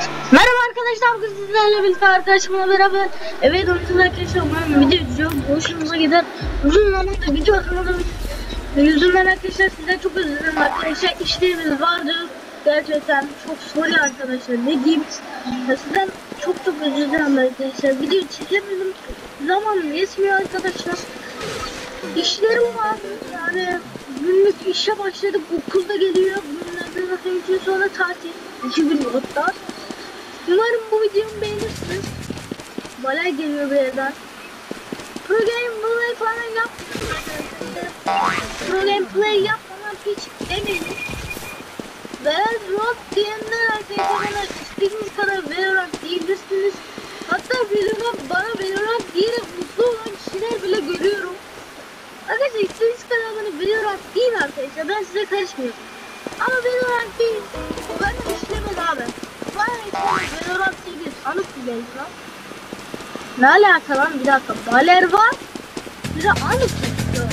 Merhaba arkadaşlar, bugün sizlerle birlikte arkadaşımla beraber evet oyuncular arkadaşlar umarım video izliyorum. Hoşunuza gider. Uzun zamandır video atmadım. Yüzünden arkadaşlar sizden çok özür dilerim arkadaşlar. İşlerimiz vardı. Gerçekten çok sorry arkadaşlar. Ne diyeyim? Sizden çok özür dilerim arkadaşlar. Video çekemedim. Zamanım yetmiyor arkadaşlar. İşlerim var. Yani günlük işe başladık. Okulda geliyor. Günlerden zaten 2 gün sonra tatil. 2 gün hatta. Umarım bu videomu beğenirsiniz. Balay geliyor bir yerden. Pro gameplay falan yapmıyorum. Pro gameplay yapmadan hiç demeyin. Velorank diyenler arkadaşlar bana istediğiniz kadar Velorank diyebilirsiniz. Hatta bana Velorank diyerek mutlu olan kişiler bile görüyorum. Arkadaşlar istediğiniz kadar bana Velorank deyin arkadaşlar, ben size karışmıyorum. Ama Velorank değil, o bana işlemez abi. Bana işlemez, Velorank diye bir anıt bir lan. Ne alaka lan, bir dakika, baler var, bir de anıt çıktı.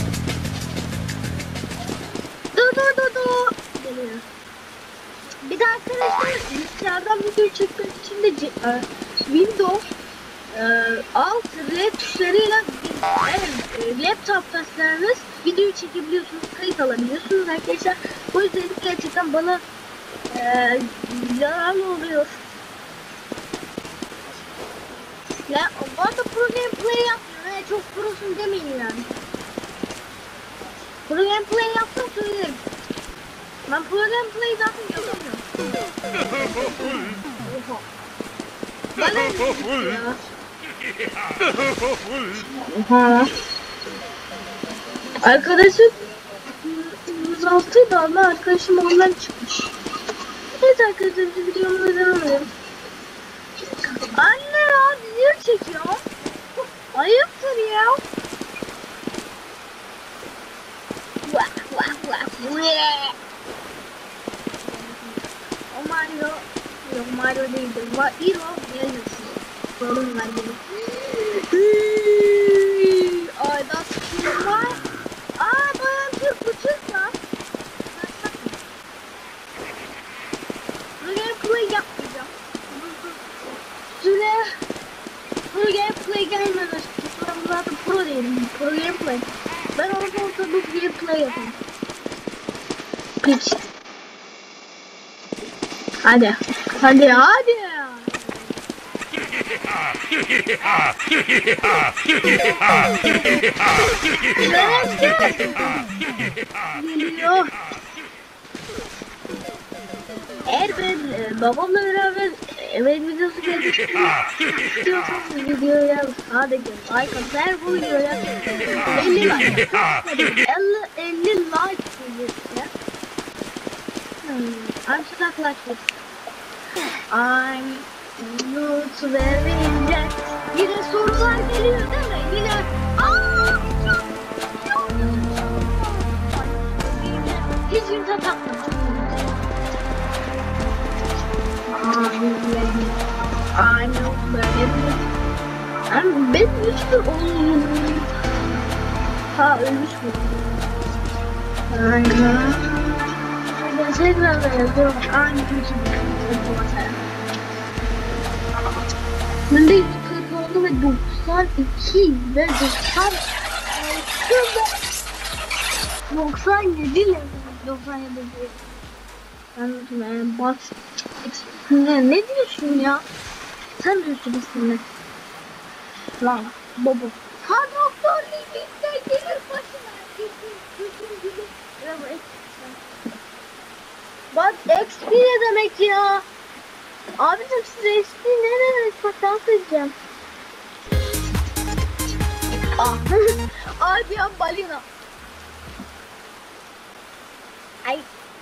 Dur. Geliyor. Bir de arkadaşlar bilgisayardan video çekmek için de Windows alt red tuşlarıyla laptop'ta servis video çekebiliyorsunuz, kayıt alabiliyorsunuz arkadaşlar. Bu yüzden gerçekten bana yararlı oluyor. Ya bu arada pro gameplay yapmıyorum. Yani çok prosun demeyin yani. Pro gameplay yaptım söylerim. Ben pro gameplay zaten yapamıyorum. Oha. Bana ya. Oha. Arkadaşım 106'ydı ama arkadaşım ondan çıkmış. Evet arkadaşlar, videomuza devam edelim. Anne ya, video çekiyor. Ayıptır ya. Vah. O Mario. Yok, Mario değildir. Mario gelmesin. Sorun var gibi. Ay da sıkıntı var. Bayan Türk bu Türk lan. Pro gameplay yapmayacağım. Süre pro gameplay gelmeden ben zaten pro değilim. Pro gameplay. Ben orada bir gameplay yapayım. Piç. Hadi. Geliyor. Eğer ben babamla beraber evet videosu gelmek istiyorsanız videoya sadece like atar, bu videoya 50 like 50 like gelirse I'm stuck like this. I'm not very jet. Yine sorular geliyor değil mi? Yine hiç yumta takmadım. I'm not very. Ben güçlü oldum. Ha, ölmüş mü? Tekrar yazıyorum. Aynı kötü ben de 140 oldu ve 92 ve 97 ile 97 değil. Ben bak ne diyorsun ya? Sen diyorsun aslında. Lan baba. Ha, doktor Limit'te gelir başına. Bak XP ne demek ya? Abicim size XP ne demek? Bak dans edeceğim. Ay ya, balina. Ay.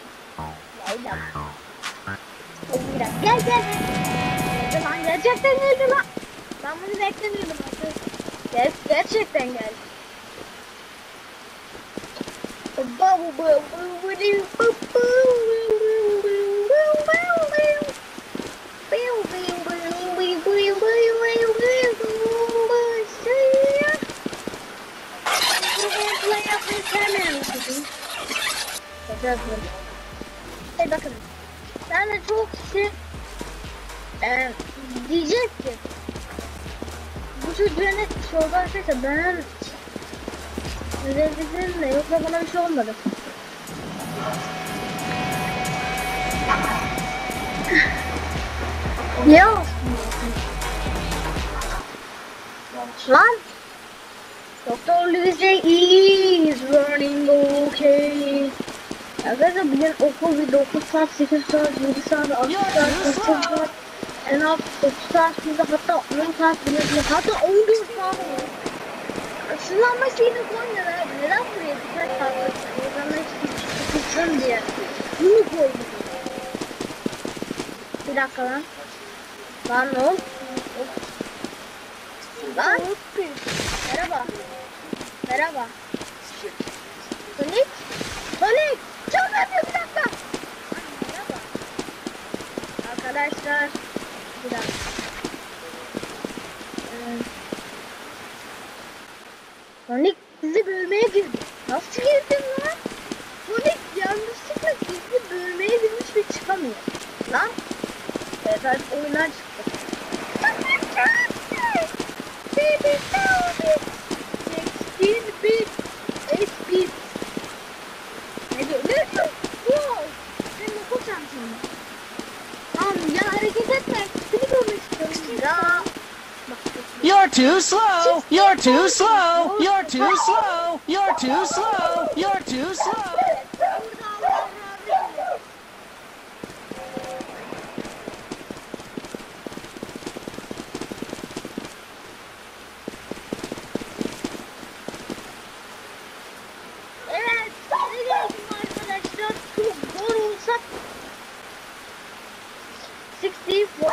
Gel. Lan gerçekten geldi lan. Ben bunu beklemiyordum arkadaşlar. Gerçekten geldi. Hey bakın. Ben de çok kişi Diyecek ki bu çocuğa ne şey oldu arkadaşlar, ben özelliklerim de yoksa bana bir şey olmadı. Ya lan Doktor Luigi is running okay. Arkadaşlar bugün okul bir 9 saat, 8 saat, 7 saat, 6 saat, 9 saat, en az 9 saat sürdü, hatta 10 saat bile, hatta 14 saat oldu. Şunlanma şeyini koymuyorlar abi, neden buraya dikkat kalkıyorsun? İnsanlar çıksın diye. Bunu koydum. Bir dakika lan. Lan ne oldu? Lan. Merhaba. Merhaba. Sonic? Sonic! Çok yapıyor, bir dakika. Merhaba. Arkadaşlar. Bir dakika. Sonic bizi bölmeye girdi. Nasıl girdin lan? Sonic yanlışlıkla bizi bölmeye girmiş ve çıkamıyor. Lan. Evet artık oyundan çıktı. Ne diyor? Ne diyor? Wow! Senin okul çantamda. Tamam ya, hareket etme. Seni görmek istiyorum. Ya. You're too slow. You're too slow. You're too slow. You're too slow. You're too slow. Evet, ne diyorsun arkadaşlar? Çok zor olsa 64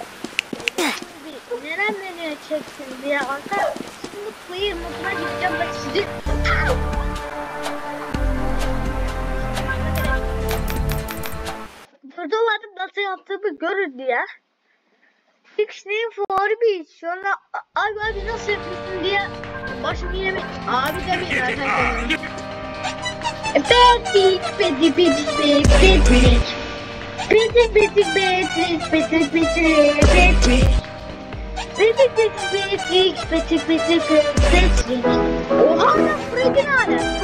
neren menüye çeksin diye arkadaşlar. Şimdi player moduna gideceğim ve sizi burada vardım nasıl yaptığımı görün diye. Fixing for beach. Sonra abi nasıl yapıyorsun diye başım yine bir abi demeyin arkadaşlar. Bad beach, bad beach, bad beach. Bad beach, bad beach, bad beach, bad beach. Oha lan Fred'in hala.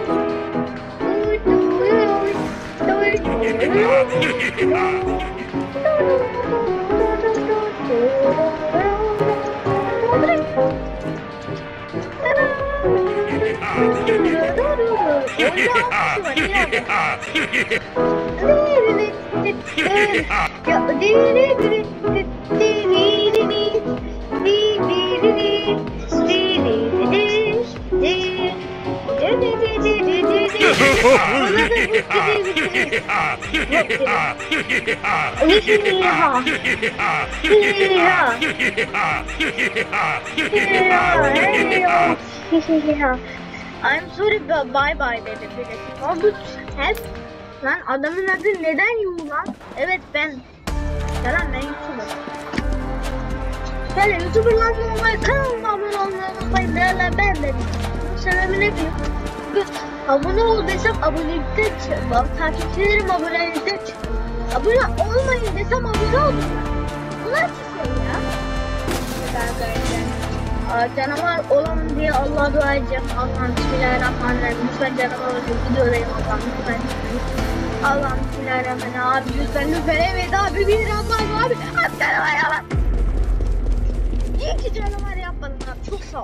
I'm sorry, bye bye dedi birisi. Oldu hep. Lan adamın adı neden Yu lan? Evet ben. Yalan ben YouTuber. Böyle YouTuber'larla olmayı, kanalıma abone olmayı unutmayın derler, ben de. Sebebi ne diyeyim? Abone ol desem abonelikten çıkmam. Takipçilerim abonelikten çıkmam. Abone olmayın desem abone olurlar. Bu nasıl şey ya? Canavar olalım diye Allah'a dua edeceğim. Allah'ım bismillahirrahmanirrahim. Lütfen canavar olacak. Gidiyorum Allah'ım lütfen. Allah'ım bismillahirrahmanirrahim. Abi lütfen. Evet abi bir Allah'ım abi. Abi canavar yapma. İyi ki canavar yapmadın abi. Çok sağ ol.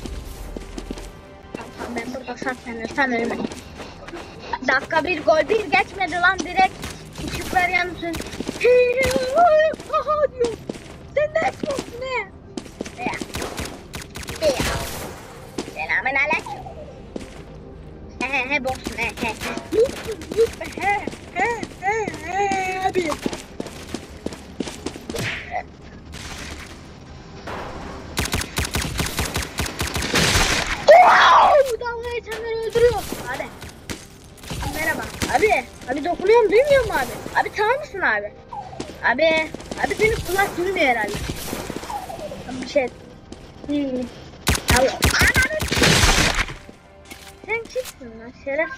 Tamam ben burada saklanıyorum. Sen ölme. Dakika bir gol bir geçmedi lan direkt. Işıklar yansın. Aha diyor. Sen ne yapıyorsun ne? Selamun aleyküm. He boksun he. He abi. Dalga geçenleri öldürüyor. Abi. Merhaba. Abi dokunuyorum, duymuyor mu abi? Abi tamam mısın abi? Abi senin kulak duymuyor herhalde. Bir şey. Allah. Sen kimsin lan şerefsiz?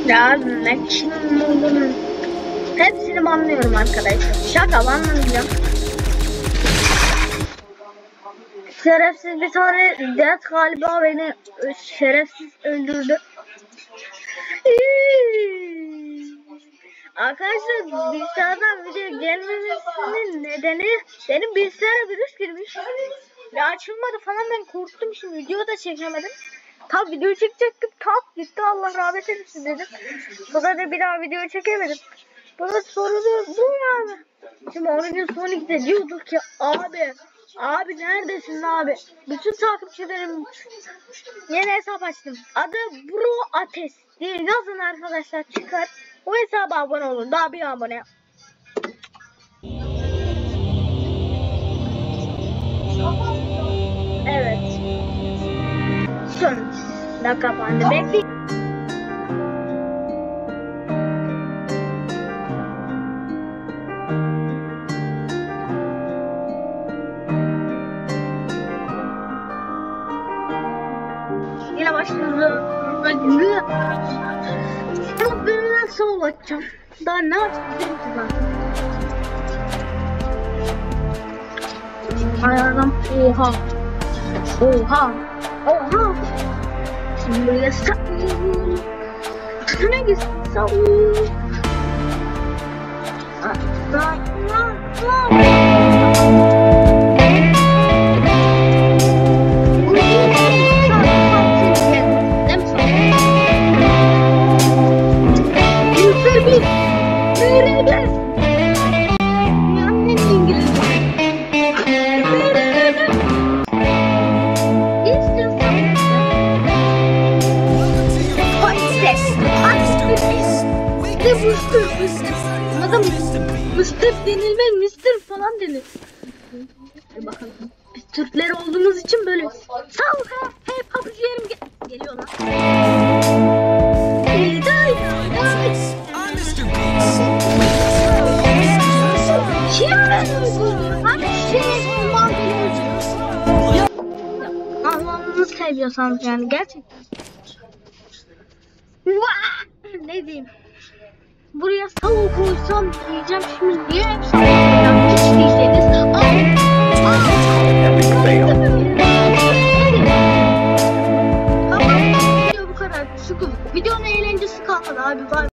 Ya ne kim olduğunu hepsini anlıyorum arkadaşlar. Şaka anlamayacağım. Şerefsiz bir tane Death galiba beni şerefsiz öldürdü. Arkadaşlar bilgisayardan video gelmemesinin nedeni benim bilgisayara virüs girmiş. Ya açılmadı falan, ben korktum, şimdi video da çekemedim. Tam video çekecektim, tam gitti, Allah rahmet eylesin dedim. Sonra da bir daha video çekemedim. Bana soruluyor bu yani. Şimdi 10 gün sonra gide diyorduk ki abi neredesin abi? Bütün takipçilerim yeni hesap açtım. Adı Bro Ates diye yazın arkadaşlar, çıkar. O hesaba abone olun. Daha bir abone. Evet. Son da kapandı. Bekleyin. Yine başladı. Ama ben nasıl olacağım? Daha ne yapacağım ki ben? Ayağım oha. Şimdi buraya saklayayım. Ne güzel. Mısır denilmez, Mısır falan denir. Bakalım. Biz Türkler olduğumuz için böyle. Sağ ol ha. Hey pabucularım geliyor lan. Allah'ını seviyorsanız yani gerçekten. Ne diyeyim? Buraya tavuk koysam diyeceğim şimdi, niye